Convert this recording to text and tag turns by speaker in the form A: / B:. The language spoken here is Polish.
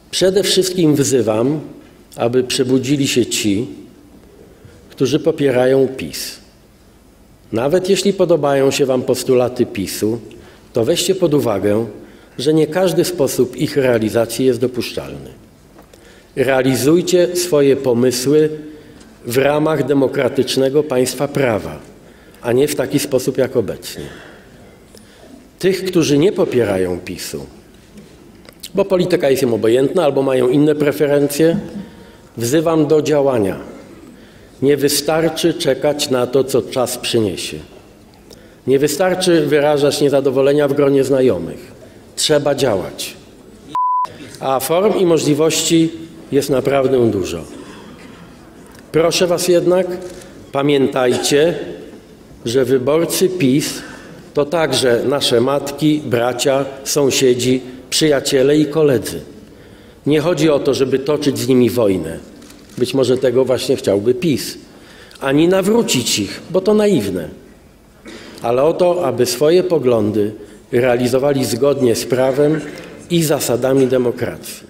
A: Przede wszystkim wzywam, aby przebudzili się ci, którzy popierają PiS. Nawet jeśli podobają się wam postulaty PiS-u, to weźcie pod uwagę, że nie każdy sposób ich realizacji jest dopuszczalny. Realizujcie swoje pomysły w ramach demokratycznego państwa prawa, a nie w taki sposób jak obecnie. Tych, którzy nie popierają PiS-u, bo polityka jest im obojętna albo mają inne preferencje, wzywam do działania. Nie wystarczy czekać na to, co czas przyniesie. Nie wystarczy wyrażać niezadowolenia w gronie znajomych. Trzeba działać. A form i możliwości jest naprawdę dużo. Proszę was jednak, pamiętajcie, że wyborcy PiS to także nasze matki, bracia, sąsiedzi, przyjaciele i koledzy. Nie chodzi o to, żeby toczyć z nimi wojnę. Być może tego właśnie chciałby PiS. Ani nawrócić ich, bo to naiwne. Ale o to, aby swoje poglądy realizowali zgodnie z prawem i zasadami demokracji.